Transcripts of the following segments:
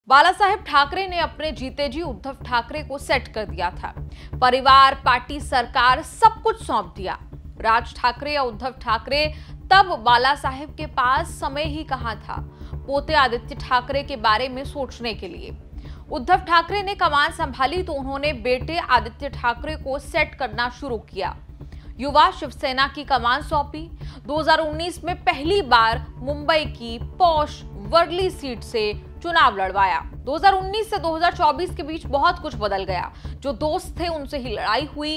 बालासाहेब ठाकरे ने अपने जीते जी उद्धव ठाकरे को सेट कर दिया था। परिवार, पार्टी, सरकार सब कुछ सौंप दिया। राज ठाकरे या उद्धव ठाकरे, तब बालासाहेब के पास समय ही कहां था पोते आदित्य ठाकरे के बारे में सोचने के लिए। उद्धव ठाकरे ने कमान संभाली तो उन्होंने बेटे आदित्य ठाकरे को सेट करना शुरू किया। युवा शिवसेना की कमान सौंपी। 2019 में पहली बार मुंबई की पॉश वर्ली सीट से चुनाव लड़वाया। 2019 से 2024 के बीच बहुत कुछ बदल गया। जो दोस्त थे उनसे ही लड़ाई हुई।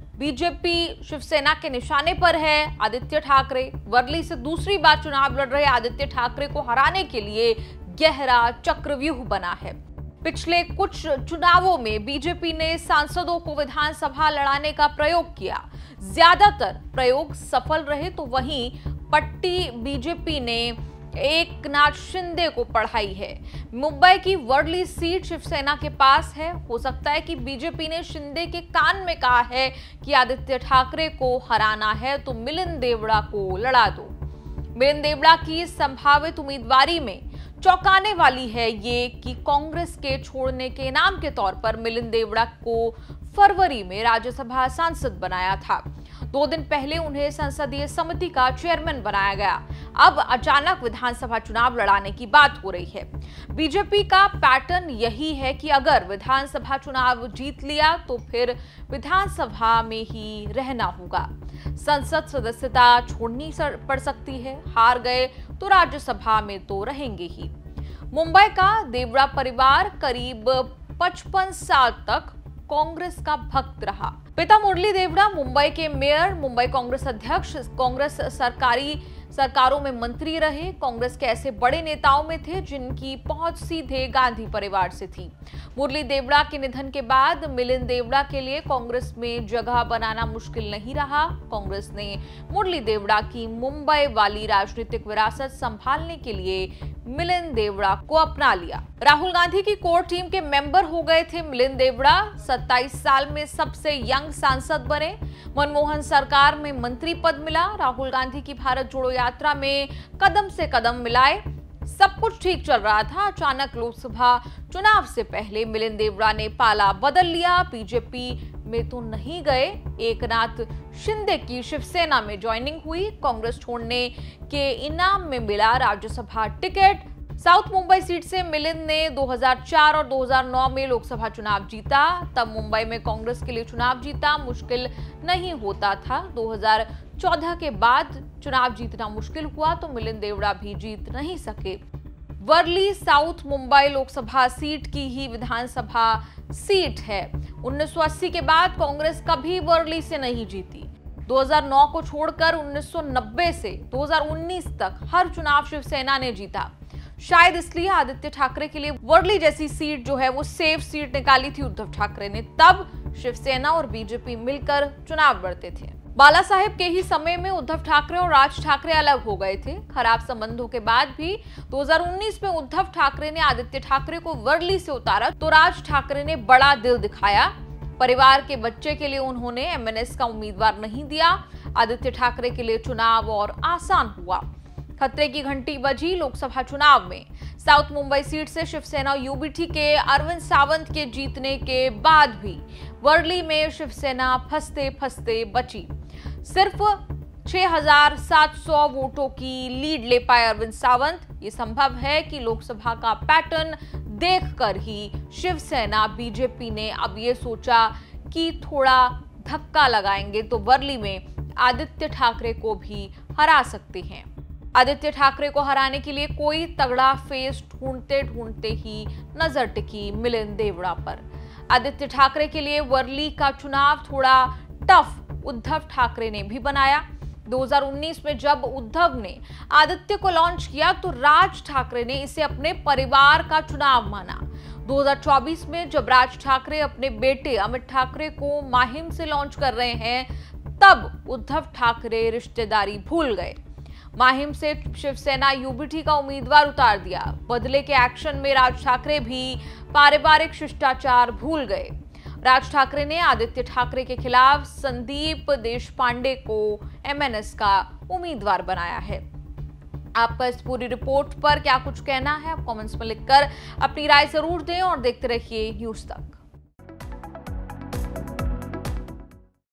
बीजेपी शिवसेना के निशाने पर है आदित्य ठाकरे। वर्ली से दूसरी बार चुनाव लड़ रहे आदित्य ठाकरे को हराने के लिए गहरा चक्रव्यूह बना है। पिछले कुछ चुनावों में बीजेपी ने सांसदों को विधानसभा लड़ाने का प्रयोग किया। ज्यादातर प्रयोग सफल रहे तो वहीं पट्टी बीजेपी ने एकनाथ शिंदे को पढ़ाई है। मुंबई की वर्ली सीट शिवसेना के पास है। हो सकता है कि बीजेपी ने शिंदे के कान में कहा है कि आदित्य ठाकरे को हराना है तो मिलिंद देवड़ा को लड़ा दो। मिलिंद देवड़ा की संभावित उम्मीदवारी में चौंकाने वाली है ये कि कांग्रेस के छोड़ने के इनाम के तौर पर मिलिंद देवड़ा को फरवरी में राज्यसभा सांसद बनाया था। 2 दिन पहले उन्हें संसदीय समिति का चेयरमैन बनाया गया। अब अचानक विधानसभा चुनाव लड़ाने की बात हो रही है। बीजेपी का पैटर्न यही है कि अगर विधानसभा चुनाव जीत लिया तो फिर विधानसभा में ही रहना होगा। संसद सदस्यता छोड़नी पड़ सकती है। हार गए तो राज्यसभा में तो रहेंगे ही। मुंबई का देवड़ा परिवार करीब 55 साल तक कांग्रेस का भक्त रहा। पिता मुरली देवड़ा मुंबई के मेयर, मुंबई कांग्रेस अध्यक्ष, कांग्रेस सरकारों में मंत्री रहे। कांग्रेस के ऐसे बड़े नेताओं में थे जिनकी पहुंच सीधे गांधी परिवार से थी। मुरली देवड़ा के निधन के बाद मिलिंद देवड़ा के लिए कांग्रेस में जगह बनाना मुश्किल नहीं रहा। कांग्रेस ने मुरली देवड़ा की मुंबई वाली राजनीतिक विरासत संभालने के लिए मिलिंद देवड़ा को अपना लिया। राहुल गांधी की कोर टीम के मेंबर हो गए थे मिलिंद देवड़ा। 27 साल में सबसे यंग सांसद बने। मनमोहन सरकार में मंत्री पद मिला। राहुल गांधी की भारत जोड़ो यात्रा में कदम से कदम मिलाए। सब कुछ ठीक चल रहा था। अचानक लोकसभा चुनाव से पहले मिलिंद देवड़ा ने पाला बदल लिया। बीजेपी में तो नहीं गए, एकनाथ शिंदे की शिवसेना में ज्वाइनिंग हुई। कांग्रेस छोड़ने के इनाम में मिला Rajya Sabha ticket. South Mumbai seat से मिलिंद ने 2004 और 2009 में लोकसभा चुनाव जीता। तब मुंबई में कांग्रेस के लिए चुनाव जीता मुश्किल नहीं होता था। 2014 के बाद चुनाव जीतना मुश्किल हुआ तो मिलिंद देवड़ा भी जीत नहीं सके। वर्ली साउथ मुंबई लोकसभा सीट की ही विधानसभा सीट है। 1980 के बाद कांग्रेस कभी वर्ली से नहीं जीती। 2009 को छोड़कर 1990 से 2019 तक हर चुनाव शिवसेना ने जीता। शायद इसलिए आदित्य ठाकरे के लिए वर्ली जैसी सीट जो है वो सेफ सीट निकाली थी उद्धव ठाकरे ने। तब शिवसेना और बीजेपी मिलकर चुनाव लड़ते थे। बालासाहेब के ही समय में उद्धव ठाकरे और राज ठाकरे अलग हो गए थे। खराब संबंधों के बाद भी 2019 में उद्धव ठाकरे ने आदित्य ठाकरे को वर्ली से उतारा तो राज ठाकरे ने बड़ा दिल दिखाया। परिवार के बच्चे के लिए उन्होंने एमएनएस का उम्मीदवार नहीं दिया। आदित्य ठाकरे के लिए चुनाव और आसान हुआ। खतरे की घंटी बजी लोकसभा चुनाव में। साउथ मुंबई सीट से शिवसेना यूबीटी के अरविंद सावंत के जीतने के बाद भी वर्ली में शिवसेना फंसते फंसते बची। सिर्फ 6,700 वोटों की लीड ले पाए अरविंद सावंत। ये संभव है कि लोकसभा का पैटर्न देखकर ही शिवसेना बीजेपी ने अब ये सोचा कि थोड़ा धक्का लगाएंगे तो वर्ली में आदित्य ठाकरे को भी हरा सकते हैं। आदित्य ठाकरे को हराने के लिए कोई तगड़ा फेस ढूंढते ढूंढते ही नजर टिकी मिलिंद देवड़ा पर। आदित्य ठाकरे के लिए वर्ली का चुनाव थोड़ा टफ उद्धव ठाकरे ने भी बनाया। 2019 में जब उद्धव ने आदित्य को लॉन्च किया तो राज ठाकरे ने इसे अपने परिवार का चुनाव माना। 2024 में जब राज ठाकरे अपने बेटे अमित ठाकरे को माहिम से लॉन्च कर रहे हैं तब उद्धव ठाकरे रिश्तेदारी भूल गए। माहिम से शिवसेना यूबीटी का उम्मीदवार उतार दिया। बदले के एक्शन में राज ठाकरे भी पारिवारिक शिष्टाचार भूल गए। राज ठाकरे ने आदित्य ठाकरे के खिलाफ संदीप देशपांडे को एमएनएस का उम्मीदवार बनाया है। आपका इस पूरी रिपोर्ट पर क्या कुछ कहना है, आप कमेंट्स में लिखकर अपनी राय जरूर दें और देखते रहिए न्यूज़ तक।